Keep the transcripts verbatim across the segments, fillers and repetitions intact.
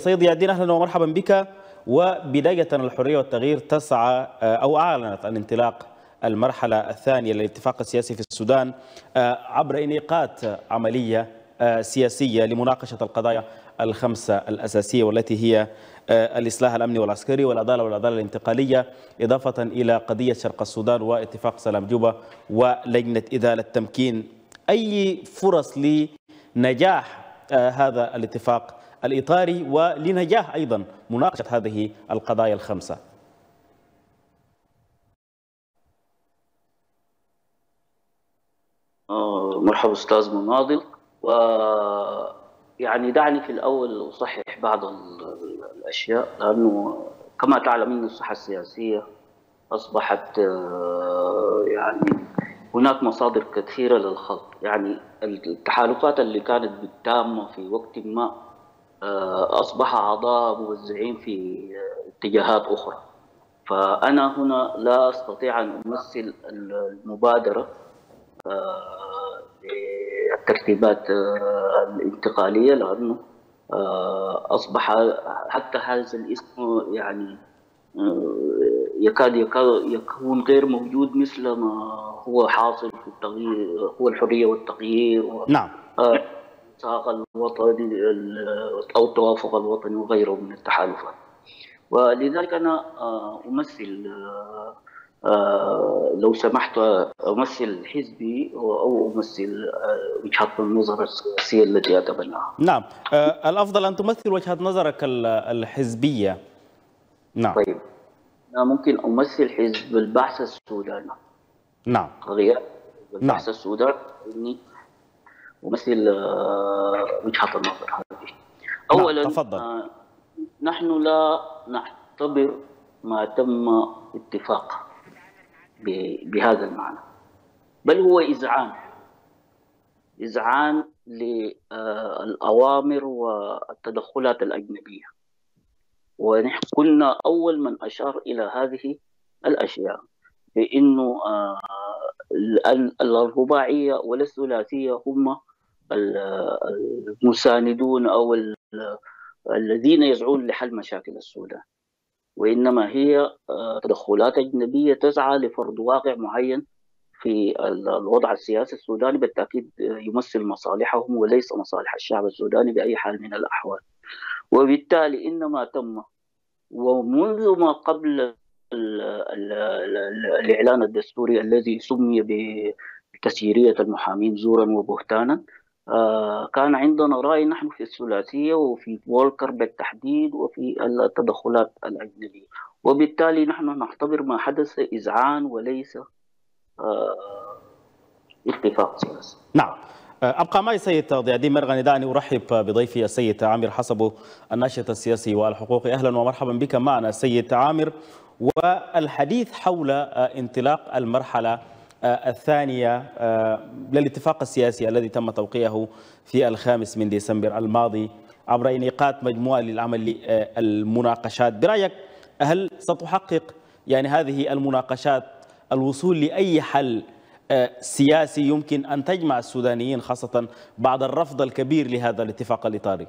سيد ضياء الدين، أهلا ومرحبا بك. وبداية الحرية والتغيير تسعى أو أعلنت عن انطلاق المرحلة الثانية للاتفاق السياسي في السودان عبر إنقاذ عملية سياسية لمناقشة القضايا الخمسة الأساسية، والتي هي الإصلاح الأمني والعسكري والعدالة والعدالة الانتقالية، إضافة إلى قضية شرق السودان واتفاق سلام جوبا ولجنة إذالة التمكين. أي فرص لنجاح هذا الاتفاق الإطاري ولنجاح أيضا مناقشة هذه القضايا الخمسة؟ مرحبا أستاذ مناضل. ويعني دعني في الأول أصحح بعض الأشياء، لأنه كما تعلم أن الساحة السياسية أصبحت يعني هناك مصادر كثيرة للخلط. يعني التحالفات اللي كانت بالتامة في وقت ما أصبح أعضاء موزعين في اتجاهات أخرى. فأنا هنا لا أستطيع أن أمثل المبادرة الترتيبات الانتقالية، لأنه أصبح حتى هذا الاسم يعني يكاد يكون غير موجود مثل ما هو حاصل في التغيير، هو الحرية والتغيير. نعم. الاتفاق الوطني أو التوافق الوطني وغيره من التحالفات. ولذلك أنا أمثل، لو سمحت، أمثل حزبي أو أمثل وجهة النظر السياسية التي أتبناها. نعم، الأفضل أن تمثل وجهة نظرك الحزبية. نعم. طيب، أنا ممكن أمثل حزب البعث السوداني. نعم. غير البعث نعم. السوداني إني أمثل وجهة النظر هذه. أولا، نعم. تفضل. نحن لا نعتبر ما تم اتفاق بهذا المعنى، بل هو إذعان إذعان للأوامر والتدخلات الأجنبية. ونحن كنا أول من أشار إلى هذه الأشياء، بأنه الرباعية والثلاثية هم المساندون أو الذين يسعون لحل مشاكل السودان، وإنما هي تدخلات أجنبية تسعى لفرض واقع معين في الوضع السياسي السوداني، بالتأكيد يمثل مصالحهم وليس مصالح الشعب السوداني بأي حال من الأحوال. وبالتالي إنما تم، ومنذ ما قبل الإعلان الدستوري الذي سمي بتسييرية المحامين زورا وبهتانا، كان عندنا رأي نحن في الثلاثية وفي وولكر بالتحديد وفي التدخلات الأجنبية. وبالتالي نحن نعتبر ما حدث إذعان وليس اتفاق سياسي. نعم. أبقى معي سيد ضياء الدين مرغني. دعني أرحب بضيفي السيد عامر حسبو، الناشط السياسي والحقوقي. أهلا ومرحبا بك معنا السيد عامر. والحديث حول انطلاق المرحلة الثانية للاتفاق السياسي الذي تم توقيعه في الخامس من ديسمبر الماضي عبر إنقاذ مجموعة للعمل المناقشات. برأيك هل ستحقق يعني هذه المناقشات الوصول لأي حل سياسي يمكن أن تجمع السودانيين، خاصة بعد الرفض الكبير لهذا الاتفاق الإطاري؟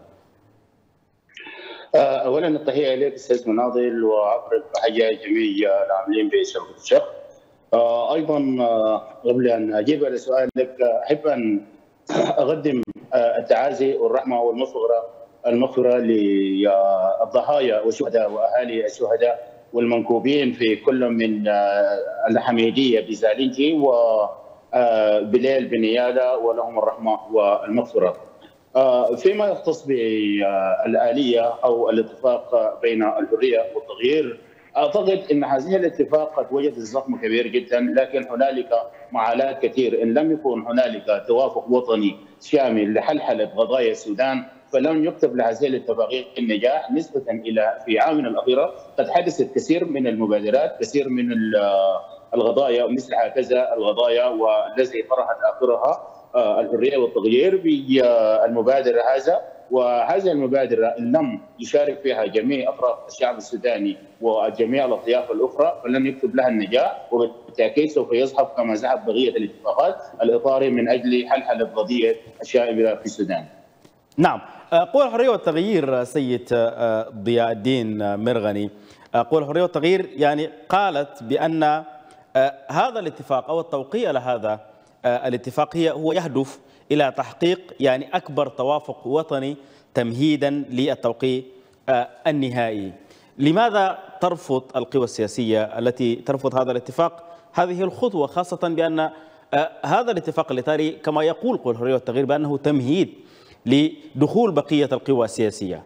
أولا التحية إليك أستاذ مناضل، وأقرب تحية جميع العاملين بشبكة الشرق. أيضا قبل أن أجيب على سؤالك أحب أن أقدم التعازي والرحمة والمغفرة المغفرة للضحايا والشهداء وأهالي الشهداء والمنكوبين في كل من الحميدية بزالنجي وبليل بنيادة، ولهم الرحمة والمغفرة. فيما يختص بالآلية أو الاتفاق بين الحرية والتغيير، أعتقد أن هذه الاتفاق قد وجد زخم كبير جدا، لكن هنالك معالات كثير. إن لم يكن هنالك توافق وطني شامل لحلحلة قضايا السودان فلم يكتب لهذه الاتفاقية النجاح، نسبة إلى في عامنا الأخيرة قد حدثت كثير من المبادرات، كثير من القضايا مثل هكذا القضايا، والذي طرحت آخرها الحرية والتغيير بالمبادرة هذا. وهذه المبادرة إن لم يشارك فيها جميع أطراف الشعب السوداني وجميع الأطياف الأخرى فلن يكتب لها النجاح، وبالتأكيد سوف يذهب كما ذهب بقية الاتفاقات الإطاري من أجل حلحلة قضية الشائبة في السودان. نعم. قوى الحرية والتغيير سيد ضياء الدين مرغني، قوى الحرية والتغيير يعني قالت بأن هذا الاتفاق أو التوقيع لهذا الاتفاق هي هو يهدف إلى تحقيق يعني أكبر توافق وطني تمهيدا للتوقيع النهائي. لماذا ترفض القوى السياسية التي ترفض هذا الاتفاق هذه الخطوة، خاصة بأن هذا الاتفاق الإطاري كما يقول قوى الحرية والتغيير بأنه تمهيد لدخول بقية القوى السياسية؟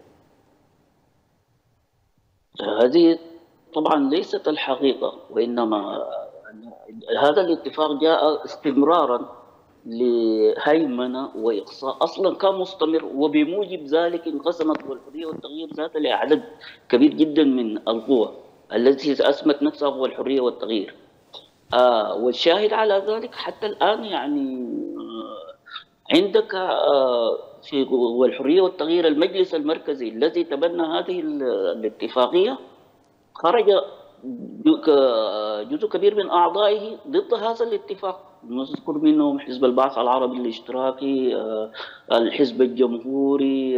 هذه طبعا ليست الحقيقة، وإنما هذا الاتفاق جاء استمرارا لهيمنة وإقصاء أصلا كان مستمر، وبموجب ذلك انقسمت قوى الحرية والتغيير ذاتها لعدد كبير جدا من القوى التي أسمت نفسها قوى الحرية والتغيير. آه والشاهد على ذلك حتى الآن يعني آه عندك آه في قوى الحرية والتغيير المجلس المركزي الذي تبنى هذه الاتفاقية خرج جزء كبير من أعضائه ضد هذا الاتفاق، نذكر منهم حزب البعث العربي الاشتراكي، الحزب الجمهوري،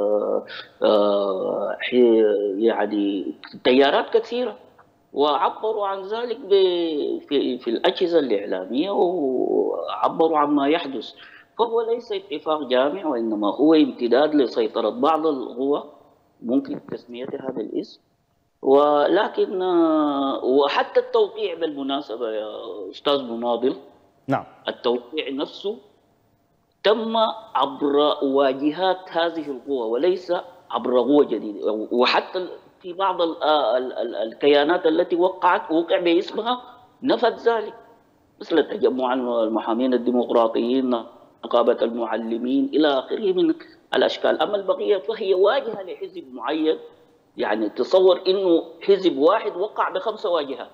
يعني تيارات كثيرة، وعبروا عن ذلك في في الأجهزة الإعلامية وعبروا عن ما يحدث. فهو ليس اتفاق جامع، وإنما هو امتداد لسيطرة بعض القوى ممكن تسميتها بالاسم. ولكن وحتى التوقيع بالمناسبة يا أستاذ مناضل، نعم، التوقيع نفسه تم عبر واجهات هذه القوى وليس عبر قوة جديدة، وحتى في بعض ال ال ال الكيانات التي وقعت وقع باسمها نفت ذلك، مثل تجمع المحامين الديمقراطيين، نقابة المعلمين إلى آخره من الأشكال. أما البقية فهي واجهة لحزب معين، يعني تصور إنه حزب واحد وقع بخمسة واجهات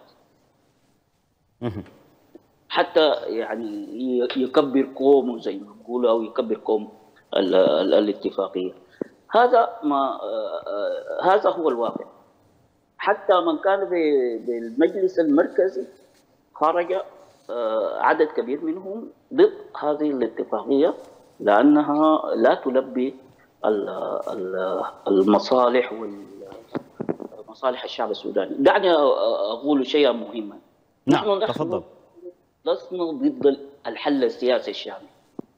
حتى يعني يكبر قومه زي ما بيقولوا أو يكبر قوم ال ال الاتفاقية. هذا ما هذا هو الواقع. حتى من كان بالمجلس المركزي خرج عدد كبير منهم ضد هذه الاتفاقية لأنها لا تلبي المصالح ومصالح الشعب السوداني. دعني أقول شيئا مهما. نعم، تفضل. لسنا ضد الحل السياسي الشامل.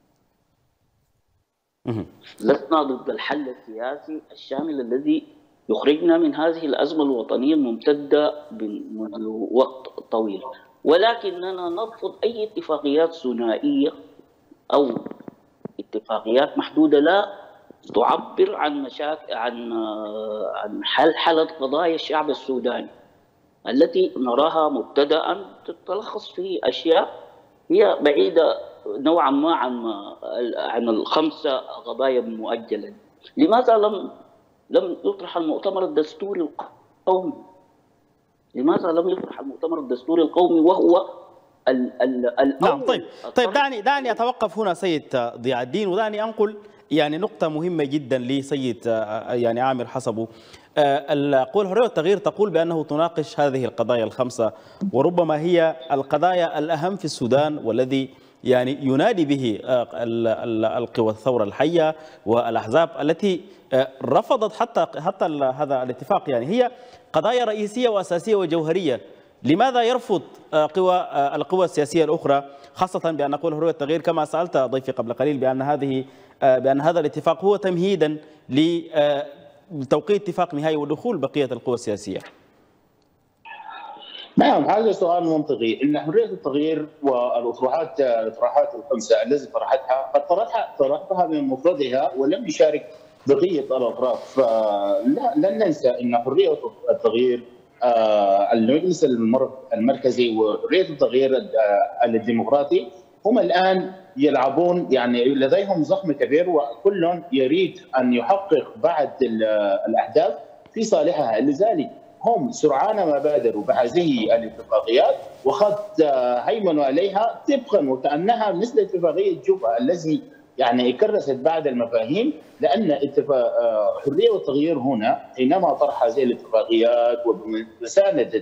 لسنا ضد الحل السياسي الشامل الذي يخرجنا من هذه الأزمة الوطنية الممتدة منذ وقت طويل، ولكننا نرفض أي اتفاقيات ثنائية أو اتفاقيات محدودة لا تعبر عن مشاكل عن عن حل حل قضايا الشعب السوداني التي نراها مبتدأ تتلخص في أشياء هي بعيدة نوعا ما عن عن الخمسة قضايا مؤجلة. لماذا لم لم يطرح المؤتمر الدستوري القومي؟ لماذا لم يطرح المؤتمر الدستوري القومي وهو ال ال ال نعم. طيب طيب دعني دعني اتوقف هنا سيد ضياء الدين، ودعني انقل يعني نقطة مهمة جدا لسيد يعني عامر حسبه. القوى الحرية والتغيير تقول بأنه تناقش هذه القضايا الخمسة، وربما هي القضايا الأهم في السودان والذي يعني ينادي به القوى الثورة الحية والأحزاب التي رفضت حتى حتى هذا الاتفاق. يعني هي قضايا رئيسية وأساسية وجوهرية. لماذا يرفض قوى القوى السياسية الأخرى، خاصة بأن قوى الحرية والتغيير كما سألت ضيفي قبل قليل بأن هذه بأن هذا الاتفاق هو تمهيدا لتوقيع اتفاق نهائي ودخول بقية القوى السياسية؟ نعم، هذا سؤال منطقي. ان حريه التغيير والاطروحات الاطروحات الخمسه التي طرحتها قد طرحها طرحتها من مفردها ولم يشارك بقيه الاطراف. فلا لن ننسى ان حريه التغيير المجلس المركزي وحريه التغيير الديمقراطي هم الان يلعبون، يعني لديهم زخم كبير وكل يريد ان يحقق بعض الاهداف في صالحها، لذلك هم سرعان ما بادروا بهذه الاتفاقيات وقد هيمنوا عليها طبقا وكانها مثل اتفاقيه جوبا الذي يعني كرست بعض المفاهيم. لان اتفاق حريه والتغيير هنا حينما طرح هذه الاتفاقيات وبمسانده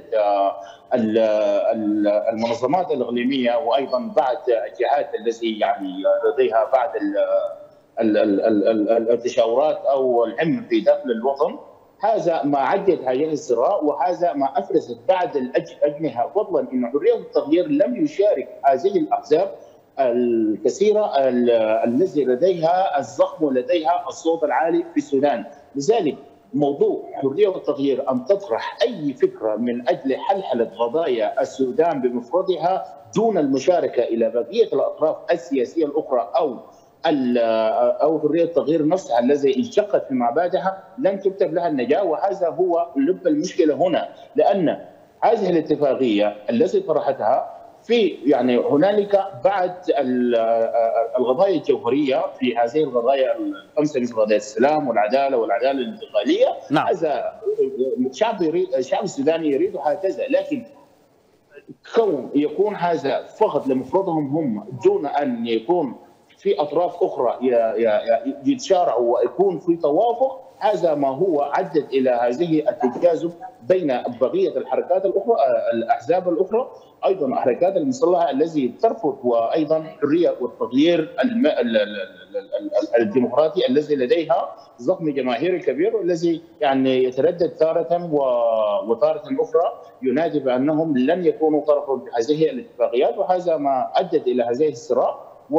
المنظمات الاقليميه وايضا بعض الجهات التي يعني لديها بعض التشاورات او الامن في داخل الوطن. هذا ما عدت هذه الصراع، وهذا ما افرزت بعد الاجنحه، فضلا ان حريه التغيير لم يشارك هذه الاحزاب الكثيره التي لديها الزخم ولديها الصوت العالي في السودان. لذلك موضوع حريه والتغيير ان تطرح اي فكره من اجل حلحله قضايا السودان بمفردها دون المشاركه الى بقيه الاطراف السياسيه الاخرى او او حريه التغيير نفسها الذي انشقت فيما بعدها لن تكتب لها النجاه. وهذا هو لب المشكله هنا، لان هذه الاتفاقيه التي طرحتها في يعني هنالك بعد القضايا الجوهريه في هذه القضايا الخمسه مثل قضيه السلام والعداله والعداله الانتقاليه. نعم. هذا الشعب يريد، الشعب السوداني يريد هكذا، لكن كون يكون هذا فقط لمفردهم هم دون ان يكون في اطراف اخرى يتشارعوا ويكون في توافق، هذا ما هو عدد الى هذه التجاذب بين بقيه الحركات الاخرى، الاحزاب الاخرى، ايضا الحركات المسلحه التي ترفض، وايضا حريه والتغيير الديمقراطي الذي لديها زخم جماهيري كبير، والذي يعني يتردد تاره وتاره اخرى ينادي بانهم لن يكونوا طرفا في هذه الاتفاقيات. وهذا ما ادت الى هذه الصراع.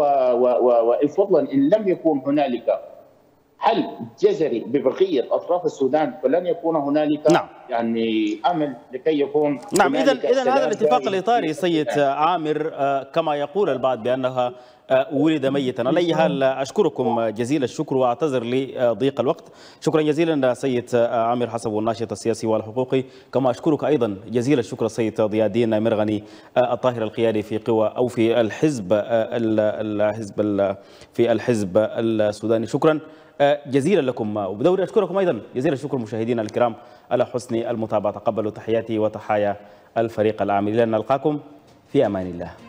وفضلا ان لم يكون هنالك حل جذري ببقيه اطراف السودان فلن يكون هنالك نعم. يعني امل لكي يكون نعم. اذا اذا هذا الاتفاق الاطاري سيد عامر كما يقول البعض بانها ولد ميتا. على اي حال اشكركم جزيل الشكر واعتذر لضيق الوقت. شكرا جزيلا سيد عامر حسب الناشط السياسي والحقوقي، كما اشكرك ايضا جزيل الشكر سيد ضياء الدين مرغني الطاهر القيادي في قوى او في الحزب الحزب في الحزب السوداني. شكرا جزيلا لكم، وبدوري اشكركم ايضا جزيل الشكر مشاهدينا الكرام على حسن المتابعه. تقبلوا تحياتي وتحايا الفريق العامل. الى ان نلقاكم في امان الله.